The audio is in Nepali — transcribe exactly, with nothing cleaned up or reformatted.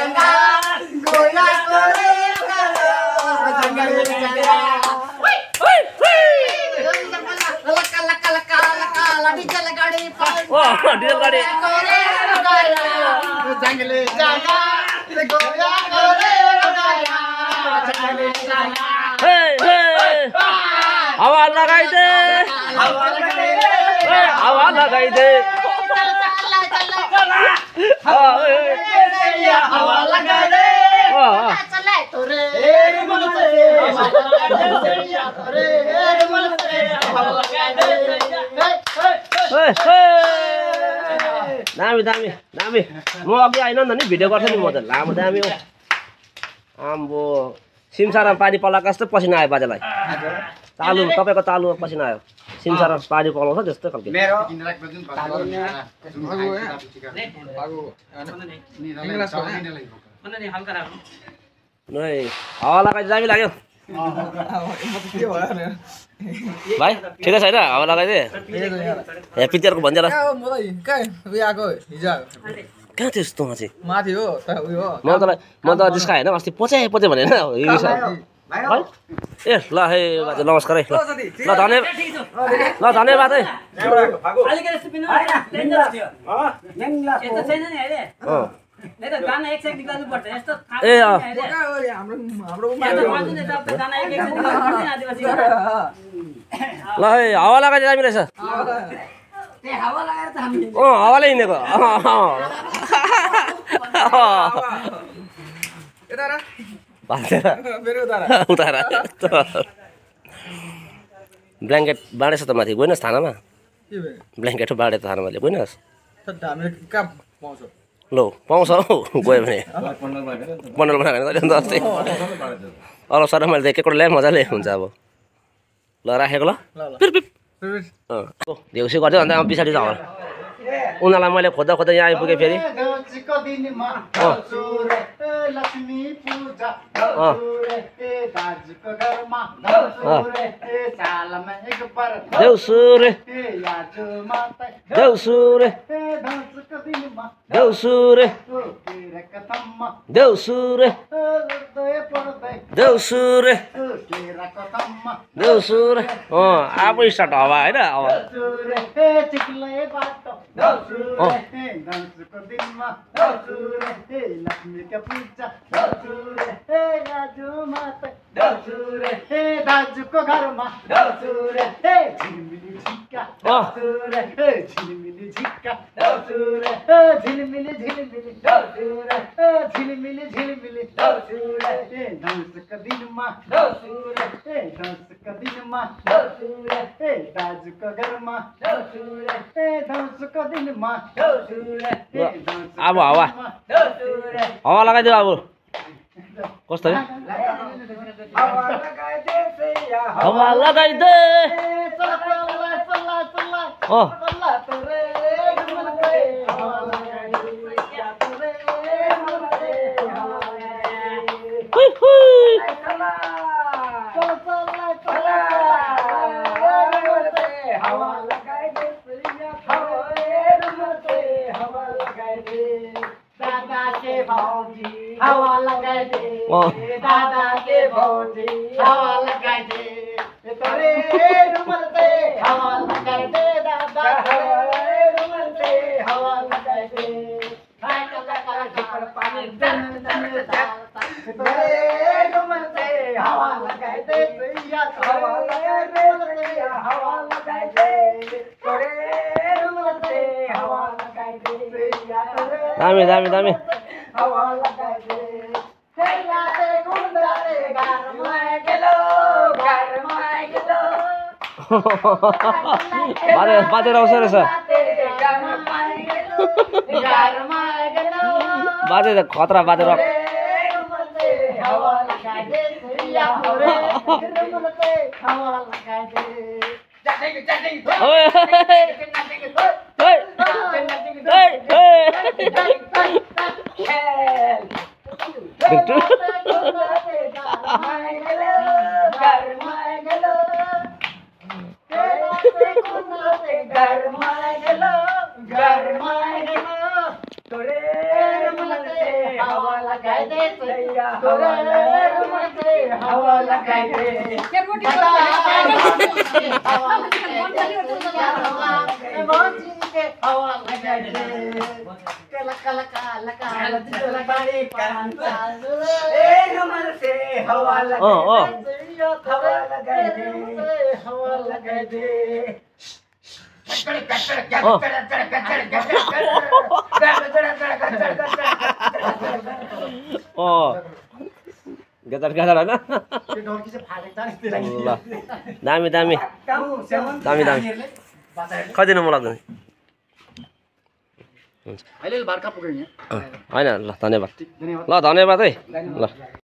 जंगा गोया करे जंगल जंगा लका लका लका लका डीजल गाड़ी ओ डीजल गाड़ी जंगल जंगा गोया करे जंगल जंगा हे हे हवा लगाई दे हवा लगाई दे हवा लगाई दे हवा लगा दे चले तोरे रुमल से हवा लगा दे तोरे रुमल से हवा लगा दे दामी दामी दामी म अघि आइन नि भिडियो गर्छु नि म त लामो दामी हो आम्बो सिमसारमा पानी पलाएको जस्तो पसिना आयो बाजेलाई तालु तपाईँको तालु पसिना आयो सिमसारमा पानी पलाउँछ त्यस्तो खालको मेरो हावा लगाइ दामी लाग्यो भाइ ठिकै छैन हावा लगाइदिए ए पिक्चरको भन्छ कहाँ थियो यस्तो चाहिँ माथि हो म तँलाई म त जिस्का होइन अस्ति पचाए पचे भने ए ल हे बाजे नमस्कार है ल धन्यवाद ल धन्यवाद है ए ल है हावा लगाइदिए दामी रहेछ अँ हावाले हिँडेको उतारा ब्ल्याङ्केट बाँडेछ त माथि गएनस् थानामा ब्ल्याङ्केट बाँडे त थानामा गएनस् लो पाउँछ हौ गयो भने बन्डल बनाएको भने अन्त अस्ति अरू सर मैले देखेको ल्याएँ मजाले हुन्छ अब ल राखेको ल देउसी गर्थ्यो अन्त पछाडि त उनीहरूलाई मैले खोज्दा खोज्दा यहाँ आइपुगेँ फेरि देउसुरे देउसुरे देउसुरे देउसुरे देउसुरे देउसुरे अँ आफै स्टार्ट हवा होइन अब लक्ष्मी का पूजा दाजू को घर में झिलमिली झिक्का झिलमिली झिक्का झिलमिली झिलमिली झिलमिली झिलमिली डांस का दिन में डांस का दिन में दाजू का घर में डांस का दिन में अब हावा हावा लगाइदियो अब कस्तो हावा लगाइदे दादा के भौजी हवा लगाए दे दादा के भौजी हवा लगाए दे तोरे रुमल से हवा लगाए दे दादा रुमल से हवा लगाए दे हाय कला कला पर पानी दन दन तोरे रुमल से हवा लगाए दे भैया हवा लगाए दे हवा लगाए दे तोरे रुमल से हवा लगाए दे भैया दामी दामी दामी हवा लगाए दे खेला दे गुंडा रे घर में गेलो घर में गेलो बाजे बाजे आउँछ रहेछ घर में गेलो बाजे त खतरा बाजे रक हवा लगाए दे या होरे रुमल से हवा लगाए दे चटिंग चटिंग ओए बिट्टू हवा तोरे रुमाल से हवा लगाइदे भौजी के हवा लगाइदे कला कला कला कला तिला बारी कांता ए रुमाल से हवा लगाइदे हवा लगाइदे हवा लगाइदे Oh. Gatar-gatar ana. ल दामी दामी दामी दामी कति दिनु मलाई हुन्छ अहिले बारका पुग्यो हैन ल धन्यवाद ल धन्यवाद है ल